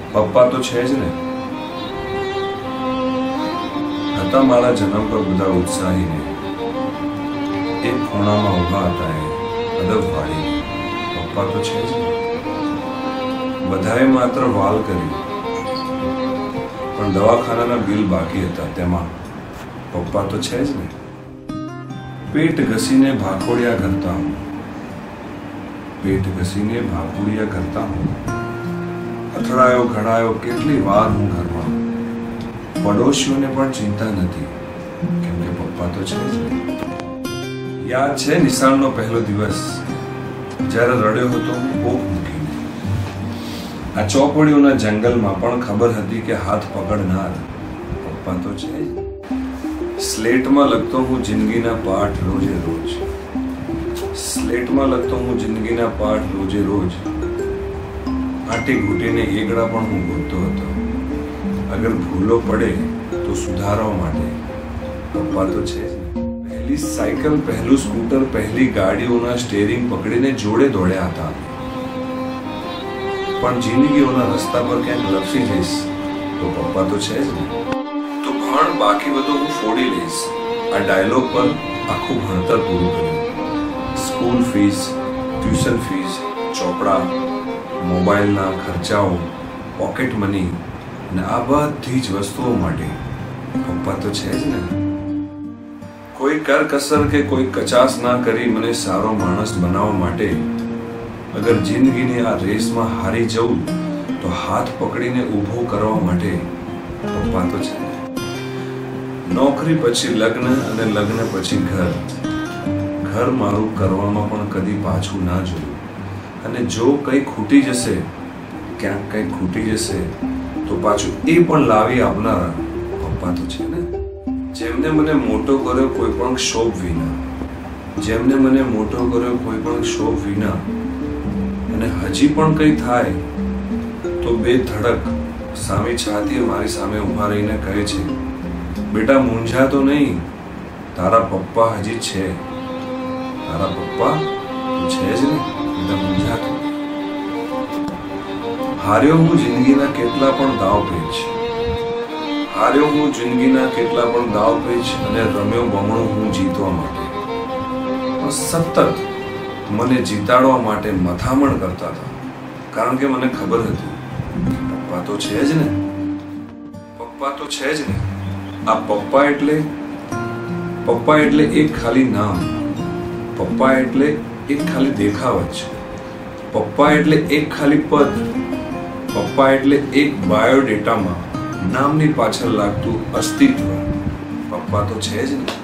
પપ્પા તો છે જ ને. હતા મારા જન્મ પર બધા ઉત્સાહીને, એક ખૂણામાં ઊભા હતા એ અદબ વાળીને. પપ્પા તો છે જ ને. બધાએ માત્ર વાલ કરી, પણ દવાખાનાના બિલ બાકી હતા તેમાં પપ્પા તો છે જ ને. પેટ ઘસીને ભાખોડિયા કરતા હું, પેટ ઘસીને ભાખોડિયા કરતા હું. અથડાયો ઘડાયો કેટલી વાર હું ઘરમાં. પડોશીઓને પણ ચિંતા નથી, કેમ કે પપ્પા તો છે જ ને. યાદ છે નિશાળનો પહેલો દિવસ, જ્યારે રડ્યો હતો હું કોક મૂકીને. આ ચોપડીઓના જંગલમાં પણ ખબર હતી કે હાથ પકડનાર પપ્પા તો છે જ. સ્લેટમાં લખતો હું જિંદગીના પાઠ રોજે રોજ, સ્લેટમાં લખતો હું જિંદગીના પાઠ રોજે રોજ. આટી ઘૂંટીને એકડા પણ હું ગોતતો હતો, અગર ભૂલો પડે તો સુધારવા માટે પપ્પા તો છે જ. પહેલી સાયકલ, પહેલું સ્કૂટર, પહેલી ગાડીઓના સ્ટેરિંગ પકડીને જોડે દોડ્યા હતા. પણ જિંદગીઓના રસ્તા પર ક્યાંક લપસી જઈશ તો પપ્પા તો છે જ ને. તો ભણ, બાકી બધું હું ફોડી લઈશ. આ ડાયલોગ પર આખું ભણતર પૂરું કર્યું. સ્કૂલ ફીસ, ટ્યુશન ફીસ, ચોપડા, મોબાઈલના ખર્ચાઓ, પોકેટ મની અને આ બધી જ વસ્તુઓ માટે પપ્પા તો છે જ ને. કોઈ કરકસર કે કોઈ કચાસ ના કરી મને સારો માણસ બનાવવા માટે, અગર જિંદગીની આ રેસમાં હારી જવું તો હાથ પકડીને ઊભો કરવા માટે પપ્પા તો છે. નોકરી પછી લગ્ન અને લગ્ન પછી ઘર, ઘર મારું કરવામાં પણ કદી પાછું ના જોયું. અને જો કંઈ ખૂટી જશે, ક્યાંક કંઈ ખૂટી જશે તો પાછું એ પણ લાવી આપનારા પપ્પા તો છે ને. જેમને મને મોટો કર્યો કોઈ પણ ક્ષોભ વિના, જેમને મને મોટો કર્યો કોઈ પણ ક્ષોભ વિના, અને હજી પણ કંઈ થાય તો બે ધડક સામી છાતીએ મારી સામે ઊભા રહીને કહે છે, બેટા મૂંઝાતો નહીં, તારા પપ્પા હજી છે. તારા પપ્પા છે જ ને, બેટા મૂંઝાતો. હાર્યો હું જિંદગીના કેટલા પણ દાવ પેચ, હાર્યો હું જિંદગીના કેટલા પણ દાવ પેચ, અને રમ્યો બમણો હું જીતવા માટે. પણ સતત મને જીતાડવા માટે મથામણ કરતા હતા, કારણ કે મને ખબર હતી પપ્પા તો છે જ ને. પપ્પા તો છે જ ને. આ પપ્પા એટલે એક ખાલી નામ, પપ્પા એટલે એક ખાલી દેખાવ જ, પપ્પા એટલે એક ખાલી પદ, પપ્પા એટલે એક બાયોડેટામાં નામની પાછળ લાગતું અસ્તિત્વ. પપ્પા તો છે જ ને.